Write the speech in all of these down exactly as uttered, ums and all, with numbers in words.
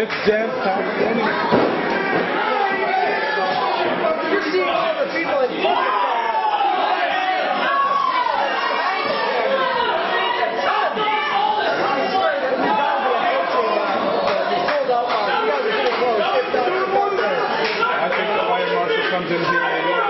It's jam-packed. You're seeing all the people in front. Comes in here and you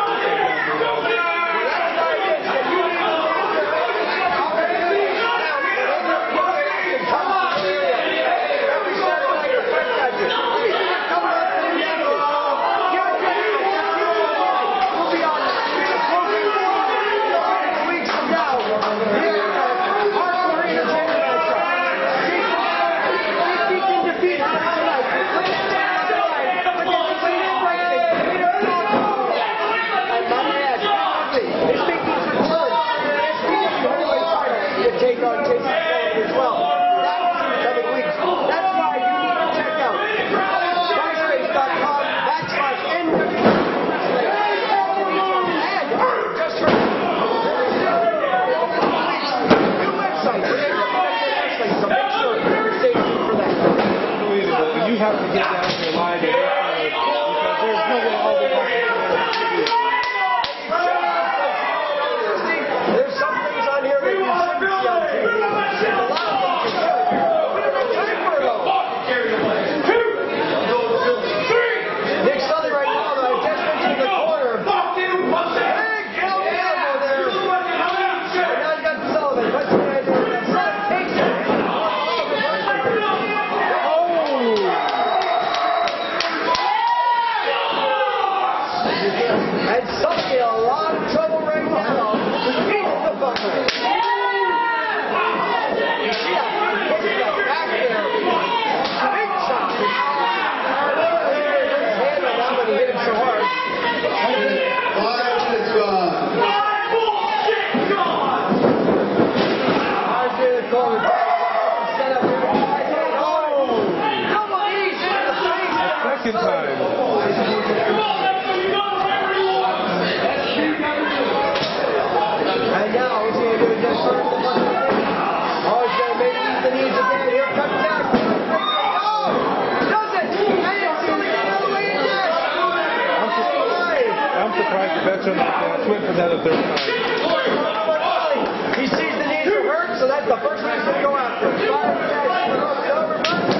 have to get down to your line because there's no way all the time. There's some things on here that you shouldn't see on T V. A lot of things you should. We don't have time for it all. Nick Sully right now, though, I just went to the corner. Hey, kill the elbow there. And now you got Sullivan. What's the idea? Sullivan takes it. And Sully in a lot of trouble right now. He's the buckler. You see that? He's got back there. Big shot. His hand on that when he hit him so hard. Five minutes gone. Hard to the corner. Set up here. Oh! Double E's in the face. Second time. And now he's going to do it just for the bucket. Oh, he's going to make these the knees again. Here comes Jack. Oh! Does it! And it's going to get all the way in there. I'm, su I'm surprised the veteran like that went for that a third time. He sees the knees are hurt, so that's the first one he's going to go after. Five catch. The rope's over.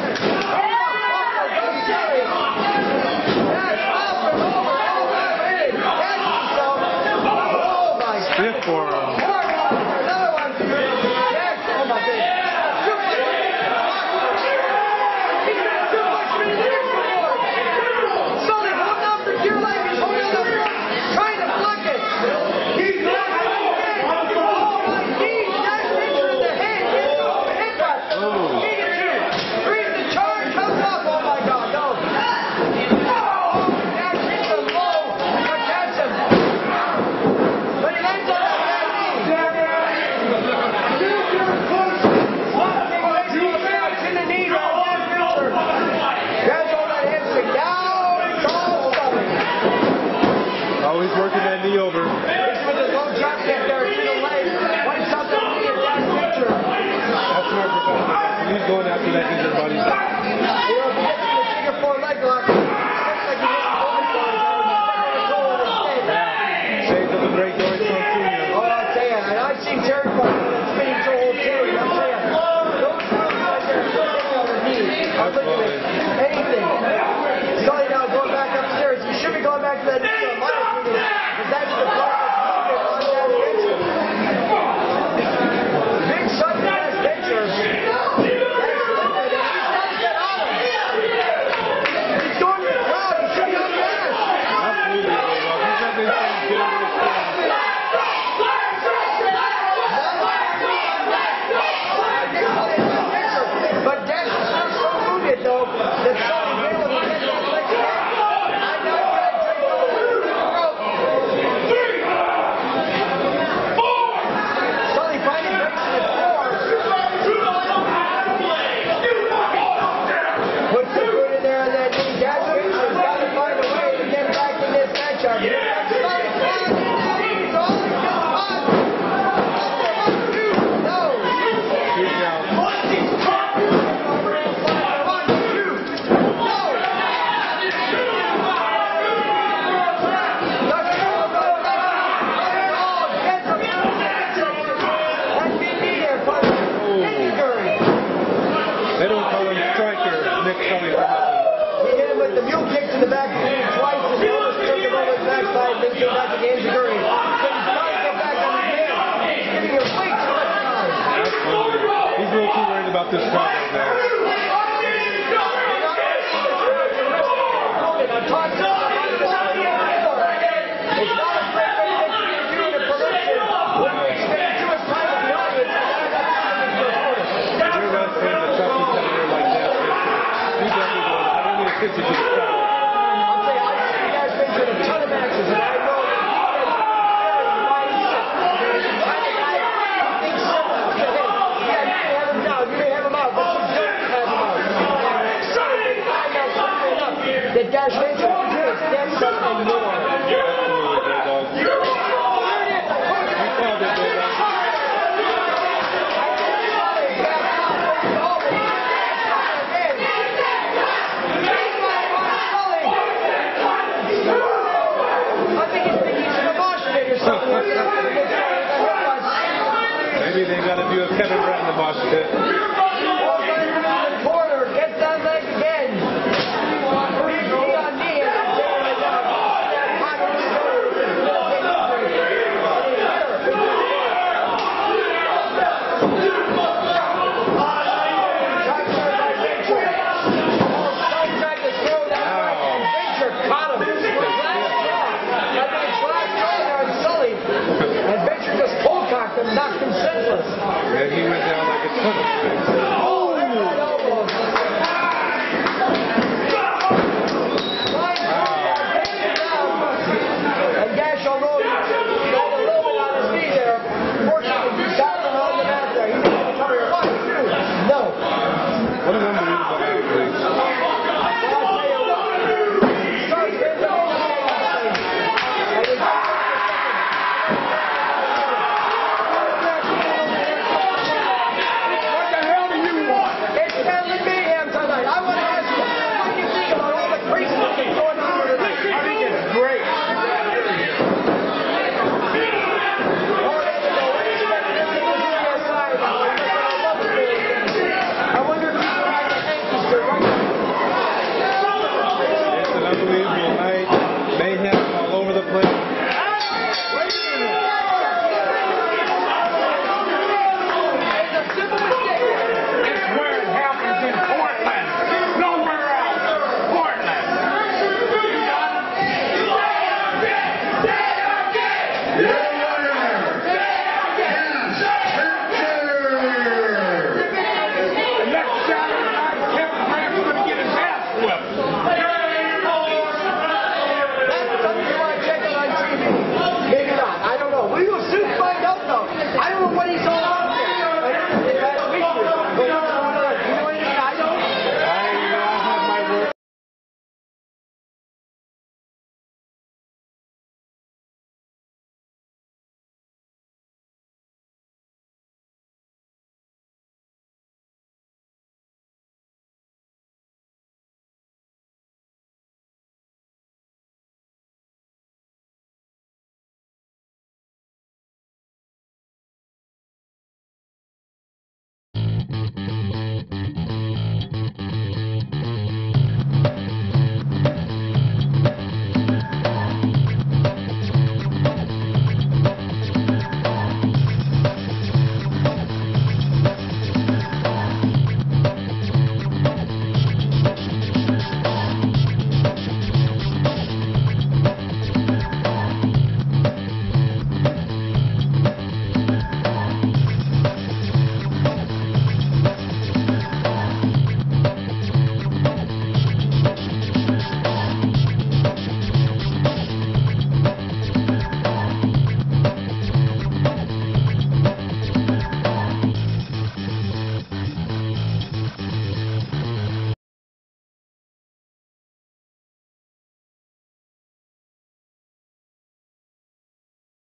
Stiff for him. Another one. Yes. Oh my goodness. Sully holding on for dear life. He's holding on for trying to block it. He's not holding it. Oh my knees. That's picture in the head. He's going to hit that. He gets you. Three. The charge comes up. Oh my God. No. Oh, that hits him low. But that's him. But he lands on that bad knee. It's in the knee right now. Grabs hold that hamstring down and calls Sully. Always working that knee over. This was a low drop kick there to the leg. Wipes out the knee in that picture. That's smart professional. He's going after that injured body. You know, if he gets to the figure four leg lock, it looks like he's getting overthrown. He's control of his head. Shades of the great Doris Senior. Oh, I'll tell you, and I've seen Terry Buck spinning to old Terry. I'll tell you, those moves right there, sitting on the knee. I'm looking at anything. Sully now going back upstairs. He should be going back to that uh, minor meeting, because that's the block that's moving on that picture. Big shot to that picture. That's lifted, and he's not to get on him. He's going to the crowd. He should be on the ass. Absolutely. Well, he's not been saying good over his friends. But Dash is not so wounded, though, that Sully's able to get that leg back. And now he's going to take the rope. Sully finally breaks the floor. Puts the foot in there, and then Dash Fisher's got to find a way to get back in this matchup. Here comes Sully. about this problem there. I'm talking about it's not a great way to do in a promotion when you're spending too much time with the audience and not enough time with your opponent. If you're wrestling a tough competitor like that, you definitely want to have any attention to the crowd. I'll say, I've seen you guys been to a ton of matches, and I know that he is very mindset. The kind of guy who thinks simple. He says, hey, yeah, you may have him down, you may have him out, but you don't have him out. So they find out quickly enough that Dash Venture is steps up and win on it. Maybe they got to do a Kevin Brett in the mosh pit. Corner, gets that leg again. Knee on knee, and I'm saying right tried to throw that back, and Venture caught him. I think it's last going on Sully, and Venture just pull cocked him, knocked him senseless. And he went down like a ton of